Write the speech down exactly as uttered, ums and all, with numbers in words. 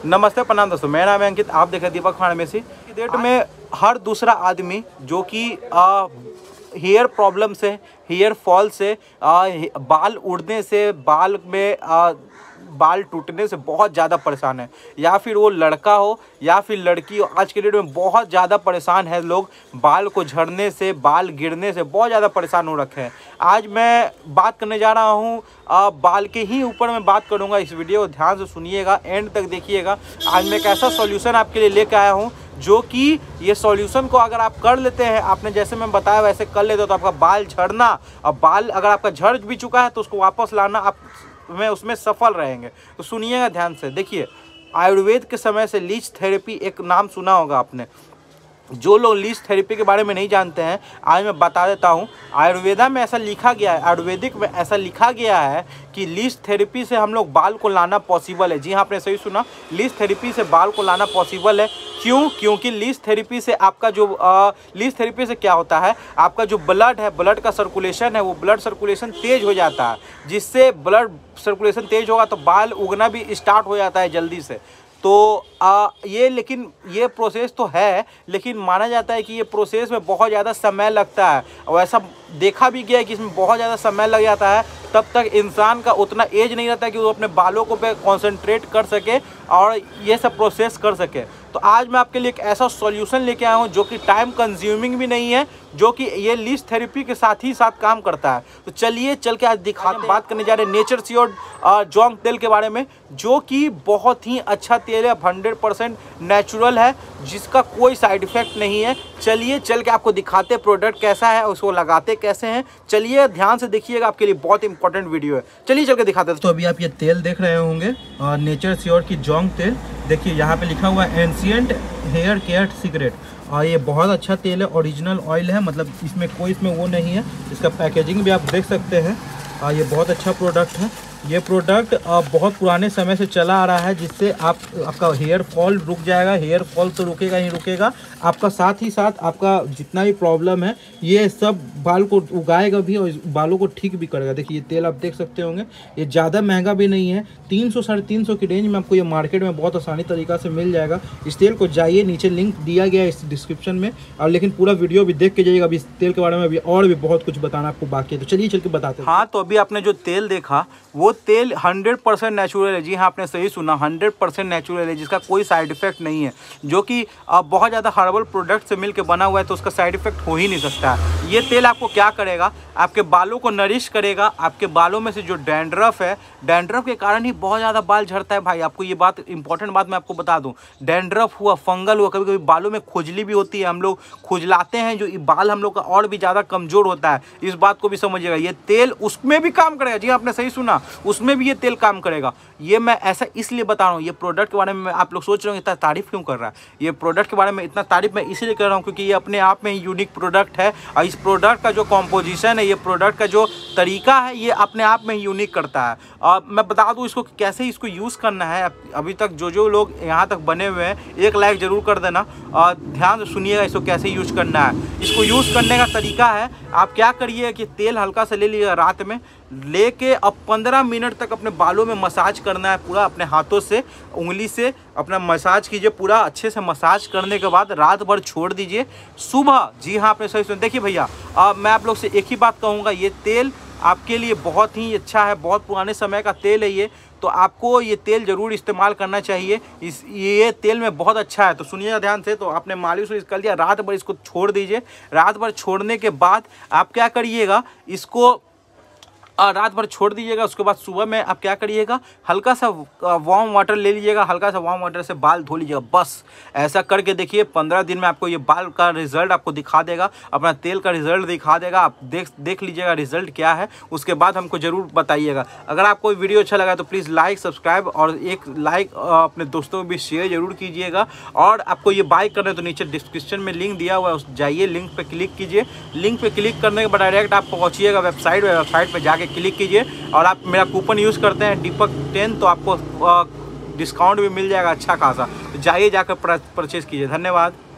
नमस्ते प्रणाम दोस्तों, मेरा नाम है अंकित। आप देख रहे हैं दीपक फार्मेसी। डेट में हर दूसरा आदमी जो कि हेयर प्रॉब्लम से, हेयर फॉल से, आ, बाल उड़ने से, बाल में आ, बाल टूटने से बहुत ज़्यादा परेशान है, या फिर वो लड़का हो या फिर लड़की हो। आज के डेट में बहुत ज़्यादा परेशान है लोग, बाल को झड़ने से, बाल गिरने से बहुत ज़्यादा परेशान हो रखे हैं। आज मैं बात करने जा रहा हूँ बाल के ही ऊपर मैं बात करूँगा। इस वीडियो को ध्यान से सुनिएगा, एंड तक देखिएगा। आज मैं एक ऐसा सॉल्यूशन आपके लिए लेकर आया हूँ जो कि ये सॉल्यूशन को अगर आप कर लेते हैं, आपने जैसे मैं बताया वैसे कर लेते हो, तो आपका बाल झड़ना, और बाल अगर आपका झड़ भी चुका है तो उसको वापस लाना आप में उसमें सफल रहेंगे। तो सुनिएगा ध्यान से। देखिए, आयुर्वेद के समय से लीच थेरेपी एक नाम सुना होगा आपने। जो लोग लीच थेरेपी के बारे में नहीं जानते हैं, आज मैं बता देता हूँ। आयुर्वेदा में ऐसा लिखा गया है, आयुर्वेदिक में ऐसा लिखा गया है कि लीच थेरेपी से हम लोग बाल को लाना पॉसिबल है। जी हाँ, आपने सही सुना, लीच थेरेपी से बाल को लाना पॉसिबल है। क्यों? क्योंकि लीच थेरेपी से आपका जो लीच थेरेपी से क्या होता है, आपका जो ब्लड है, ब्लड का सर्कुलेशन है, वो ब्लड सर्कुलेशन तेज हो जाता है। जिससे ब्लड सर्कुलेशन तेज होगा तो बाल उगना भी स्टार्ट हो जाता है जल्दी से। तो आ, ये लेकिन ये प्रोसेस तो है, लेकिन माना जाता है कि ये प्रोसेस में बहुत ज़्यादा समय लगता है, और ऐसा देखा भी गया है कि इसमें बहुत ज़्यादा समय लग जाता है। तब तक इंसान का उतना एज नहीं रहता कि वो अपने बालों को पे कॉन्सेंट्रेट कर सके और ये सब प्रोसेस कर सके। तो आज मैं आपके लिए एक ऐसा सॉल्यूशन लेके आया हूँ जो कि टाइम कंज्यूमिंग भी नहीं है, जो कि ये लीच थेरेपी के साथ ही साथ काम करता है। तो चलिए चल के आज दिखाते हैं। बात करने जा रहे हैं नेचर श्योर जोंक तेल के बारे में, जो कि बहुत ही अच्छा तेल है, हंड्रेड परसेंट नेचुरल है, जिसका कोई साइड इफेक्ट नहीं है। चलिए चल के आपको दिखाते प्रोडक्ट कैसा है, उसको लगाते कैसे हैं। चलिए ध्यान से देखिएगा, आपके लिए बहुत इंपॉर्टेंट वीडियो है। चलिए चल के दिखाते हैं। तो अभी आप ये तेल देख रहे होंगे, नेचर श्योर की जोंक तेल। देखिए यहाँ पे लिखा हुआ है एंशिएंट हेयर केयर सीक्रेट, और ये बहुत अच्छा तेल है, ओरिजिनल ऑयल है, मतलब इसमें कोई इसमें वो नहीं है। इसका पैकेजिंग भी आप देख सकते हैं। आ, ये बहुत अच्छा प्रोडक्ट है। ये प्रोडक्ट बहुत पुराने समय से चला आ रहा है, जिससे आप आपका हेयर फॉल रुक जाएगा। हेयर फॉल तो रुकेगा ही रुकेगा, आपका साथ ही साथ आपका जितना भी प्रॉब्लम है ये सब बाल को उगाएगा भी और बालों को ठीक भी करेगा। देखिए ये तेल आप देख सकते होंगे, ये ज़्यादा महंगा भी नहीं है, तीन सौ साढ़े तीन सौ की रेंज में आपको ये मार्केट में बहुत आसानी तरीक़ा से मिल जाएगा। इस तेल को जाइए, नीचे लिंक दिया गया है इस डिस्क्रिप्शन में, और लेकिन पूरा वीडियो भी देख के जाइएगा। अभी इस तेल के बारे में अभी और भी बहुत कुछ बताना आपको बाकी है, तो चलिए चल के बताते हैं। हाँ, तो अभी आपने जो तेल देखा वो तेल हंड्रेड परसेंट नेचुरल है। जी हाँ, आपने सही सुना, हंड्रेड परसेंट नेचुरल है, जिसका कोई साइड इफेक्ट नहीं है, जो कि बहुत ज़्यादा हर्बल प्रोडक्ट से मिलकर बना हुआ है, तो उसका साइड इफेक्ट हो ही नहीं सकता है। ये तेल आपको क्या करेगा, आपके बालों को नरिश करेगा। आपके बालों में से जो डैंड्रफ है, डैंड्रफ के कारण ही बहुत ज़्यादा बाल झड़ता है भाई। आपको ये बात इंपॉर्टेंट बात मैं आपको बता दूँ, डैंड्रफ हुआ, फंगल हुआ, कभी कभी बालों में खुजली भी होती है, हम लोग खुजलाते हैं, जो बाल हम लोग का और भी ज़्यादा कमज़ोर होता है। इस बात को भी समझिएगा, ये तेल उसमें भी काम करेगा। जी आपने सही सुना, उसमें भी ये तेल काम करेगा। ये मैं ऐसा इसलिए बता रहा हूँ, ये प्रोडक्ट के बारे में आप लोग सोच रहे हो इतना तारीफ क्यों कर रहा है। ये प्रोडक्ट के बारे में इतना तारीफ मैं इसलिए कर रहा हूँ क्योंकि ये अपने आप में ही यूनिक प्रोडक्ट है, और इस प्रोडक्ट का जो कॉम्पोजिशन है, ये प्रोडक्ट का जो तरीका है, ये अपने आप में ही यूनिक करता है। और मैं बता दूँ इसको कैसे इसको यूज़ करना है। अभी तक जो जो लोग यहाँ तक बने हुए हैं, एक लाइक ज़रूर कर देना, और ध्यान से सुनिएगा इसको कैसे यूज़ करना है। इसको यूज़ करने का तरीका है, आप क्या करिए कि तेल हल्का सा ले लीजिएगा, रात में लेके अब पंद्रह मिनट तक अपने बालों में मसाज करना है। पूरा अपने हाथों से, उंगली से अपना मसाज कीजिए, पूरा अच्छे से मसाज करने के बाद रात भर छोड़ दीजिए। सुबह, जी हाँ आपने सही सुना। देखिए भैया, मैं आप लोग से एक ही बात कहूँगा, ये तेल आपके लिए बहुत ही अच्छा है, बहुत पुराने समय का तेल है ये, तो आपको ये तेल ज़रूर इस्तेमाल करना चाहिए। इस ये तेल में बहुत अच्छा है। तो सुनिएगा ध्यान से। तो आपने मालिश वालिश कर लिया, रात भर इसको छोड़ दीजिए। रात भर छोड़ने के बाद आप क्या करिएगा, इसको रात भर छोड़ दीजिएगा। उसके बाद सुबह में आप क्या करिएगा, हल्का सा वार्म वाटर ले लीजिएगा, हल्का सा वार्म वाटर से बाल धो लीजिएगा। बस ऐसा करके देखिए, पंद्रह दिन में आपको ये बाल का रिजल्ट आपको दिखा देगा, अपना तेल का रिजल्ट दिखा देगा। आप देख देख लीजिएगा रिजल्ट क्या है, उसके बाद हमको ज़रूर बताइएगा। अगर आपको वीडियो अच्छा लगा तो प्लीज़ लाइक, सब्सक्राइब और एक लाइक अपने दोस्तों को भी शेयर जरूर कीजिएगा। और आपको ये बाय करना है तो नीचे डिस्क्रिप्शन में लिंक दिया हुआ है, उस जाइए, लिंक पर क्लिक कीजिए। लिंक पर क्लिक करने के बाद डायरेक्ट आप पहुँचिएगा वेबसाइट में, वेबसाइट पर जाके क्लिक कीजिए, और आप मेरा कूपन यूज़ करते हैं दीपक टेन, तो आपको डिस्काउंट भी मिल जाएगा अच्छा खासा। जाइए, जाकर परचेज़ कीजिए। धन्यवाद।